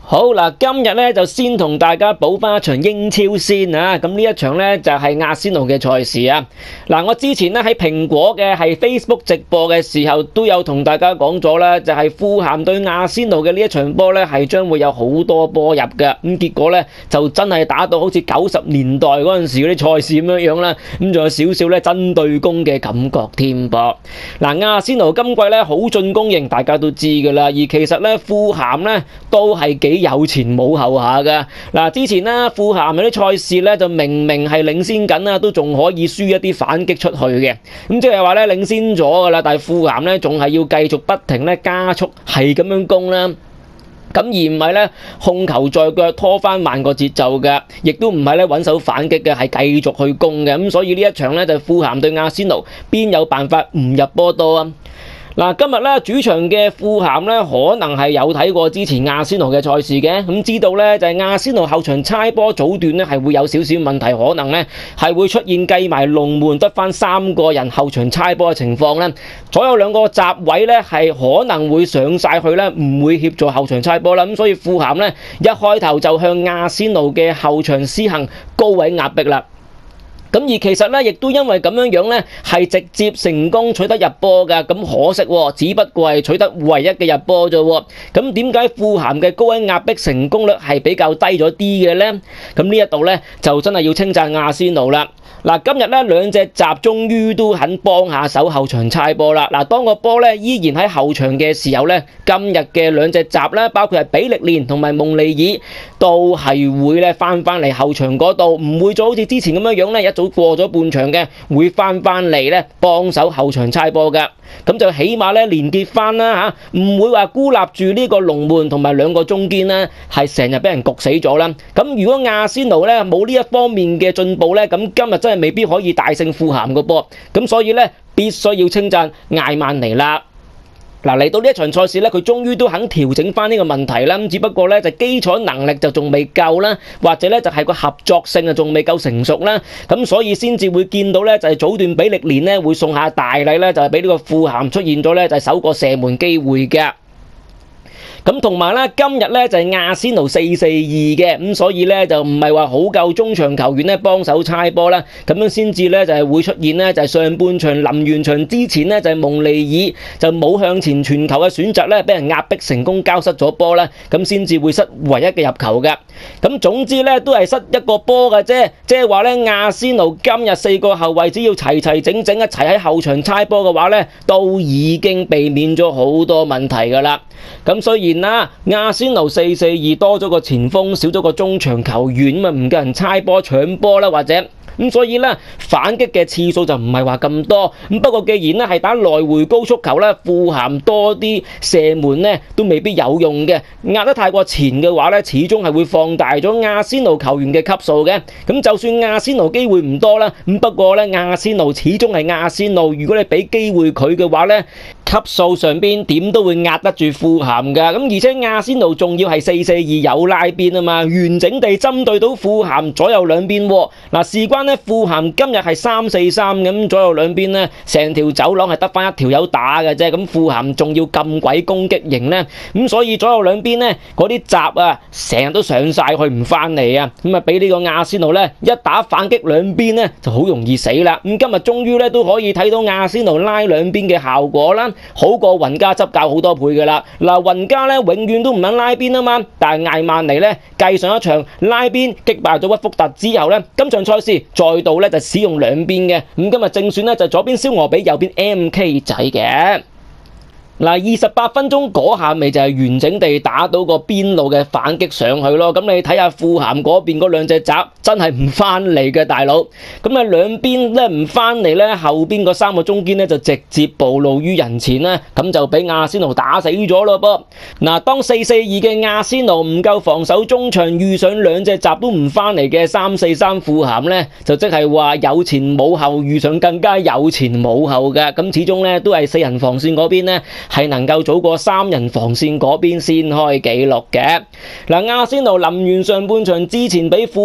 好嗱，今日咧就先同大家補翻一場英超先啊！咁呢一場咧就係阿仙奴嘅賽事啊！嗱，我之前咧喺蘋果嘅係 Facebook 直播嘅時候都有同大家講咗啦，就係富咸對阿仙奴嘅呢一場波咧係將會有好多波入嘅，咁結果咧就真係打到好似90年代嗰陣時嗰啲賽事咁樣樣啦，咁仲有少少咧真對攻嘅感覺添噃。嗱，阿仙奴今季咧好進攻型，大家都知噶啦，而其實咧富咸咧都係幾有前冇後下噶。嗱，之前咧富咸嗰啲賽事咧就明明係領先緊啦，都仲可以輸一啲反擊出去嘅，咁即係話咧領先咗噶啦，但係富咸咧仲係要繼續不停咧加速係咁樣攻啦。咁而唔係咧控球在腳拖翻慢個節奏嘅，亦都唔係咧穩手反擊嘅，係繼續去攻嘅。咁所以呢一場咧就富咸對阿仙奴，邊有辦法唔入波多啊？嗱，今日咧主場嘅富咸咧，可能係有睇過之前阿仙奴嘅賽事嘅，咁知道咧就係阿仙奴後場猜波早段咧係會有少少問題，可能咧係會出現計埋龍門得翻3個人後場猜波嘅情況咧，左右兩個閘位咧係可能會上晒去咧，唔會協助後場猜波啦，咁所以富咸咧一開頭就向阿仙奴嘅後場施行高位壓迫啦。咁而其實咧，亦都因為咁樣樣咧，係直接成功取得入波㗎。咁可惜喎，只不過係取得唯一嘅入波啫喎。咁點解富咸嘅高位壓迫成功率係比較低咗啲嘅咧？咁呢一度咧就真係要稱讚阿仙奴啦。嗱，今日咧兩隻閘終於都肯幫下手後場猜波啦。嗱，當個波咧依然喺後場嘅時候咧，今日嘅兩隻閘咧，包括係比力連同埋蒙利爾，都係會咧翻嚟後場嗰度，唔會再好似之前咁樣樣咧一早過咗半場嘅，會翻嚟咧幫手後場猜波㗎。咁就起碼咧連結翻啦嚇，唔會話孤立住呢個龍門同埋兩個中堅咧，係成日俾人焗死咗啦。咁如果阿仙奴咧冇呢一方面嘅進步咧，咁今日真係未必可以大勝富咸嘅噃。咁所以咧必須要稱讚艾曼尼啦。嗱，嚟到呢一場賽事咧，佢終於都肯調整翻呢個問題啦。咁只不過咧就基礎能力就仲未夠啦，或者咧就係個合作性啊仲未夠成熟啦。咁所以先至會見到咧就係早段比力連咧會送下大禮咧，就係俾呢個富咸出現咗咧就係首個射門機會嘅。咁同埋咧，今日咧就係阿仙奴4-4-2嘅，咁所以咧就唔係話好夠中場球員咧幫手猜波啦，咁樣先至咧就係會出現咧就係上半場臨完場之前咧就係蒙利爾就冇向前傳球嘅選擇咧，俾人壓迫成功交失咗波啦，咁先至會失唯一嘅入球嘅。咁總之咧都係失一個波嘅啫，即係話咧阿仙奴今日4個後衞只要齊整整一齊喺後場猜波嘅話咧，都已經避免咗好多問題噶啦。咁雖然阿仙奴4-4-2多咗個前鋒，少咗個中場球員，咁唔夠人猜波搶波啦，或者咁所以咧反擊嘅次數就唔係話咁多。咁不過既然咧係打來回高速球咧，富咸多啲射門咧都未必有用嘅。壓得太過前嘅話咧，始終係會放大咗阿仙奴球員嘅級數嘅。咁就算阿仙奴機會唔多啦，咁不過咧阿仙奴始終係阿仙奴，如果你俾機會佢嘅話咧，級數上邊點都會壓得住富咸㗎。咁而且阿仙奴仲要係4-4-2有拉邊啊嘛，完整地針對到富咸左右兩邊喎。嗱，事關咧富咸今日係3-4-3咁，左右兩邊咧成條走廊係得翻一條友打嘅啫。咁富咸仲要咁鬼攻擊型咧，咁所以左右兩邊咧嗰啲閘啊，成日都上晒去唔翻嚟啊。咁啊俾呢個阿仙奴咧一打反擊兩邊咧就好容易死啦。咁今日終於咧都可以睇到阿仙奴拉兩邊嘅效果啦。好過雲加執教好多倍㗎啦。嗱，雲加咧永遠都唔肯拉邊啊嘛，但係艾曼尼咧繼上一場拉邊擊敗咗屈福特之後咧，今場賽事再度咧就使用兩邊嘅。咁今日正選咧就左邊蕭俄比，右邊 MK 仔嘅。嗱，28分鐘嗰下咪就係完整地打到個邊路嘅反擊上去咯。咁你睇下富咸嗰邊嗰兩隻閘真係唔翻嚟嘅大佬。咁啊兩邊咧唔翻嚟咧，後邊嗰3個中堅咧就直接暴露於人前啦。咁就俾阿仙奴打死咗咯噃。嗱，當4-4-2嘅阿仙奴唔夠防守中場，遇上兩隻閘都唔翻嚟嘅3-4-3富咸咧，就即係話有前冇後，遇上更加有前冇後嘅。咁始終咧都係4人防線嗰邊咧係能夠早過3人防線嗰邊先開紀錄嘅。嗱，阿仙奴臨完上半場之前俾富咸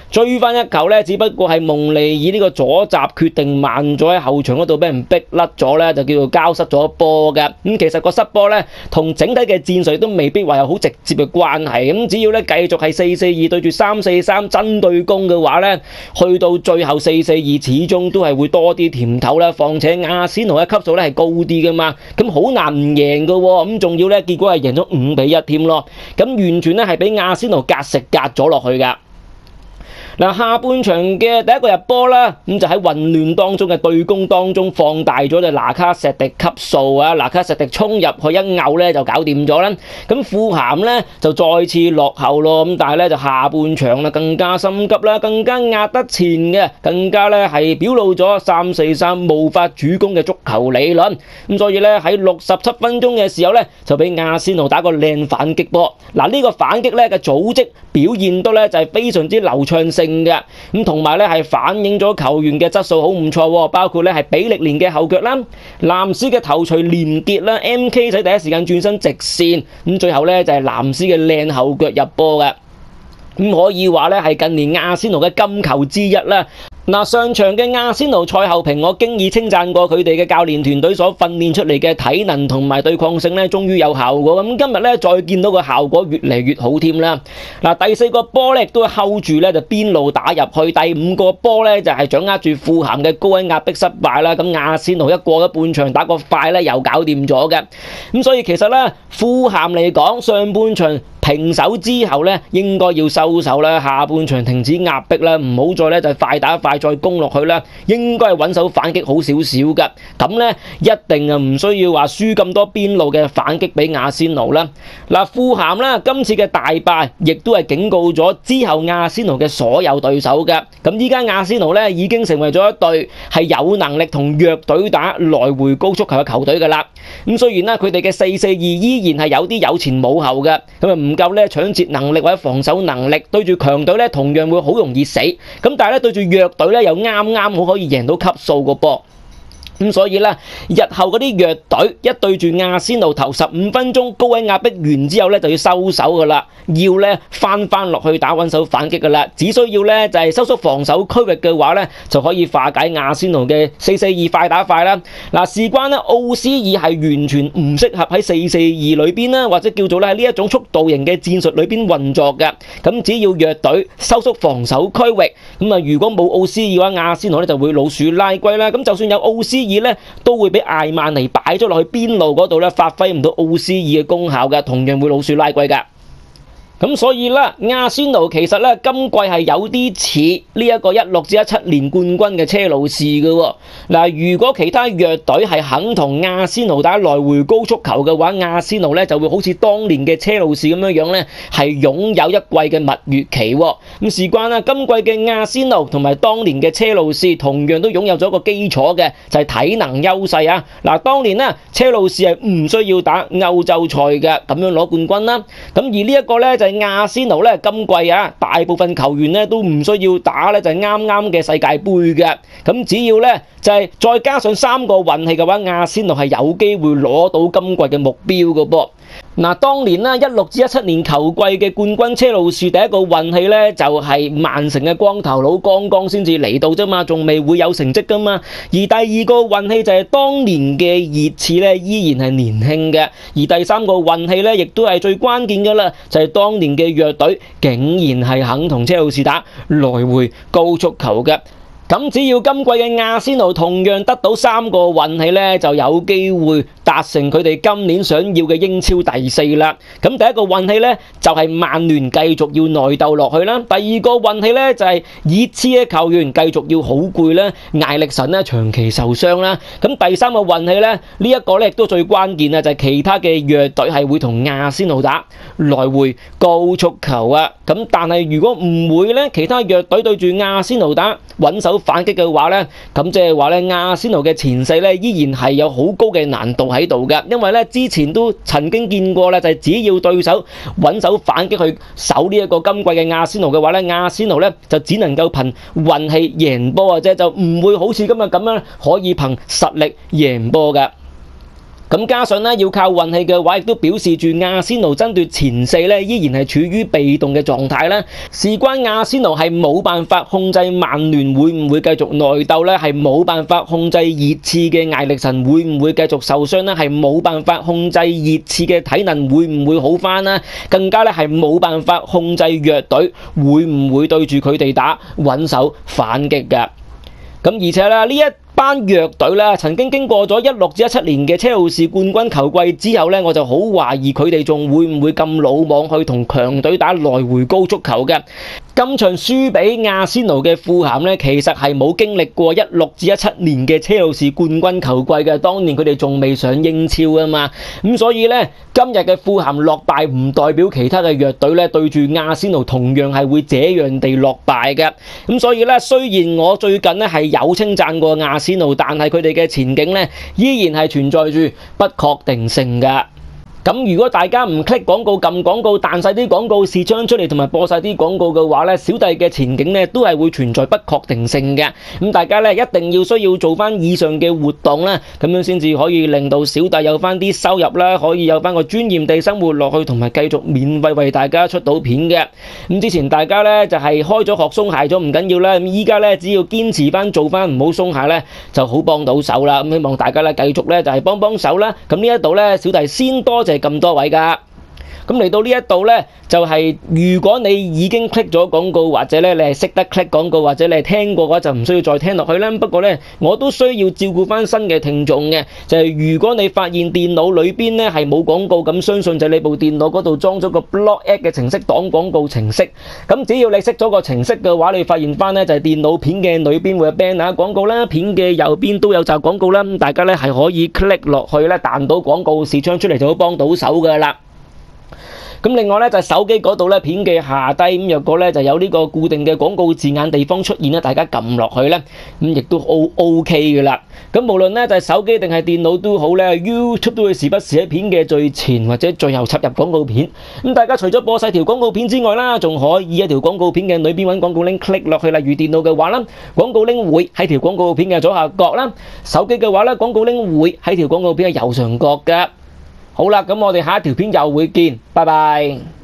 追翻一球咧，只不過係蒙尼爾呢個左閘決定慢咗喺後場嗰度俾人逼甩咗咧，就叫做交失咗波嘅。咁其實個失波咧同整體嘅戰術都未必話有好直接嘅關係。咁只要咧繼續係4-4-2對住3-4-3針對攻嘅話咧，去到最後4-4-2始終都係會多啲甜頭啦。況且阿仙奴嘅級數咧係高啲噶嘛，咁好難唔贏噶喎。咁仲要咧結果係贏咗5-1添咯。咁完全咧係俾阿仙奴隔食隔咗落去噶。嗱，下半場嘅第一個入波啦，咁就喺混亂當中嘅對攻當中放大咗就拿卡錫迪級數啊！拿卡錫迪衝入去一拗咧就搞掂咗啦。咁富咸咧就再次落後咯，咁但係咧就下半場啦更加心急啦，更加壓得前嘅，更加咧係表露咗3-4-3無法主攻嘅足球理論。咁所以咧喺67分鐘嘅時候咧就俾阿仙奴打個靚反擊波。嗱，呢個反擊咧嘅組織表現都咧就係非常之流暢性嘅，咁同埋咧係反映咗球員嘅質素好唔錯，包括咧係比利連嘅後腳啦，藍斯嘅頭槌連結啦 ，MK 仔第一時間轉身直線，咁最後咧就係藍斯嘅靚後腳入波嘅，咁可以話咧係近年阿仙奴嘅金球之一啦。嗱，上場嘅阿仙奴賽後評，我經已稱讚過佢哋嘅教練團隊所訓練出嚟嘅體能同埋對抗性咧，終於有效果。咁今日咧再見到個效果越嚟越好添啦。嗱，第4個波咧亦都 hold 住咧就邊路打入去，第5個波咧就係掌握住富咸嘅高位壓迫失敗啦。咁阿仙奴一過咗半場打個快咧又搞掂咗嘅。咁所以其實咧富咸嚟講上半場平手之後咧應該要收手啦，下半場停止壓迫啦，唔好再咧就快打快再攻落去啦，應該係穩手反擊好少少噶。咁咧一定啊唔需要話輸咁多邊路嘅反擊俾阿仙奴啦。嗱，富咸啦今次嘅大敗亦都係警告咗之後阿仙奴嘅所有對手嘅。咁依家阿仙奴咧已經成為咗一隊係有能力同弱隊打來回高速球嘅球隊噶啦。咁雖然啦佢哋嘅4-4-2依然係有啲有前冇後嘅，咁啊唔夠咧搶截能力或者防守能力，對住強隊咧同樣會好容易死。咁但係咧對住弱隊咧又啱啱好可以贏到級數個波。咁所以咧，日後嗰啲弱隊一對住阿仙奴頭15分鐘高位壓迫完之後咧，就要收手噶啦，要咧翻落去打穩手反擊噶啦。只需要咧就係收縮防守區域嘅話咧，就可以化解阿仙奴嘅4-4-2快打快啦。嗱，事關咧奧斯爾係完全唔適合喺4-4-2裏邊啦，或者叫做咧喺呢一種速度型嘅戰術裏邊運作嘅。咁只要弱隊收縮防守區域，咁啊如果冇奧斯爾嘅話，阿仙奴咧就會老鼠拉龜啦。咁就算有奧斯爾咧都會俾艾曼尼擺咗落去邊路嗰度咧，發揮唔到奧斯爾嘅功效嘅，同樣會老鼠拉龜噶。咁所以咧，阿仙奴其實咧今季係有啲似呢一個16-17年冠軍嘅車路士嘅喎。嗱，如果其他弱隊係肯同阿仙奴打來回高速球嘅話，阿仙奴咧就會好似當年嘅車路士咁樣咧，係擁有一季嘅蜜月期喎。咁事關啦，今季嘅阿仙奴同埋當年嘅車路士同樣都擁有咗一個基礎嘅，就係體能優勢啊。嗱，當年咧車路士係唔需要打歐洲賽嘅，咁樣攞冠軍啦。咁而呢一個咧就係阿仙奴咧今季啊，大部分球員咧都唔需要打咧，就係啱啱嘅世界盃嘅。咁只要咧就係再加上3個運氣嘅話，阿仙奴係有機會攞到今季嘅目標嘅噃。嗱，當年啦16-17年球季嘅冠軍車路士第一個運氣咧就係曼城嘅光頭佬剛剛先至嚟到啫嘛，仲未會有成績噶嘛。而第2個運氣就係當年嘅熱刺咧依然係年輕嘅，而第3個運氣咧亦都係最關鍵嘅啦，就係當年嘅弱隊竟然係肯同車路士打來回高速球嘅。咁只要今季嘅阿仙奴同樣得到3個運氣咧，就有機會達成佢哋今年想要嘅英超第4啦。咁第一個運氣咧就係曼聯繼續要內鬥落去啦。第2個運氣咧就係熱刺嘅球員繼續要好攰啦，艾力神咧長期受傷啦。咁第3個運氣咧呢一個咧亦都最關鍵啊，就係其他嘅弱隊係會同阿仙奴打來回高速球啊。咁但係如果唔會咧，其他弱隊對住阿仙奴打穩手反擊嘅話咧，咁即係話咧，阿仙奴嘅前4咧依然係有好高嘅難度喺度嘅，因為咧之前都曾經見過啦，就係只要對手穩手反擊去守呢一個今季嘅阿仙奴嘅話咧，阿仙奴咧就只能夠憑運氣贏波嘅啫，就唔會好似今日咁樣可以憑實力贏波嘅。 咁加上咧要靠運氣嘅話，亦都表示住阿仙奴爭奪前四咧依然係處於被動嘅狀態啦。事關阿仙奴係冇辦法控制曼聯會唔會繼續內鬥咧，係冇辦法控制熱刺嘅艾力神會唔會繼續受傷咧，係冇辦法控制熱刺嘅體能會唔會好返啦，更加咧係冇辦法控制弱隊會唔會對住佢哋打穩守反擊㗎。咁而且咧呢一班弱隊咧，曾經經過咗16至17年嘅車路士冠軍球季之後咧，我就好懷疑佢哋仲會唔會咁魯莽去同強隊打來回高足球嘅。今場輸俾阿仙奴嘅富咸咧，其實係冇經歷過16至17年嘅車路士冠軍球季嘅，當年佢哋仲未上英超啊嘛。咁所以咧，今日嘅富咸落敗唔代表其他嘅弱隊咧對住阿仙奴同樣係會這樣地落敗嘅。咁所以咧，雖然我最近咧係有稱讚過阿仙奴，但係佢哋嘅前景咧依然係存在住不確定性㗎。咁如果大家唔 click 廣告、撳廣告、彈晒啲廣告視窗出嚟，同埋播晒啲廣告嘅話咧，小弟嘅前景咧都係會存在不確定性嘅。咁大家咧一定要需要做翻以上嘅活動啦，咁樣先至可以令到小弟有翻啲收入啦，可以有翻個尊嚴地生活落去，同埋繼續免費為大家出到片嘅。咁之前大家咧就係開咗學鬆懈咗唔緊要啦，咁依家咧只要堅持翻做翻唔好鬆懈咧，就好幫到手啦。咁希望大家咧繼續咧就係幫手啦。咁呢一度咧小弟先多謝咁多位㗎。咁嚟到呢一度呢，就係如果你已經 click 咗廣告，或者咧你係識得 click 廣告，或者你係聽過嘅話，就唔需要再聽落去啦。不過呢，我都需要照顧翻新嘅聽眾嘅，就係如果你發現電腦裏邊呢係冇廣告，咁相信就係你部電腦嗰度裝咗個 Block App 嘅程式擋廣告程式。咁只要你識咗個程式嘅話，你發現翻呢就係電腦片嘅裏邊會有 banner 廣告啦，片嘅右邊都有集廣告啦。咁大家呢係可以 click 落去呢，彈到廣告視窗出嚟就好幫到手噶啦。咁另外咧就係手機嗰度咧片嘅下低咁，若果咧就有呢個固定嘅廣告字眼地方出現咧，大家撳落去咧咁亦都 OK 嘅啦。咁無論咧就係手機定係電腦都好咧 ，YouTube 都會時不時喺片嘅最前或者最後插入廣告片。咁大家除咗播晒條廣告片之外啦，仲可以一條廣告片嘅裏邊揾廣告 link click 落去。例如電腦嘅話啦，廣告 link 會喺條廣告片嘅左下角啦；手機嘅話咧，廣告 link 會喺條廣告片嘅右上角嘅。好啦，咁我哋下一條片又會見，拜拜。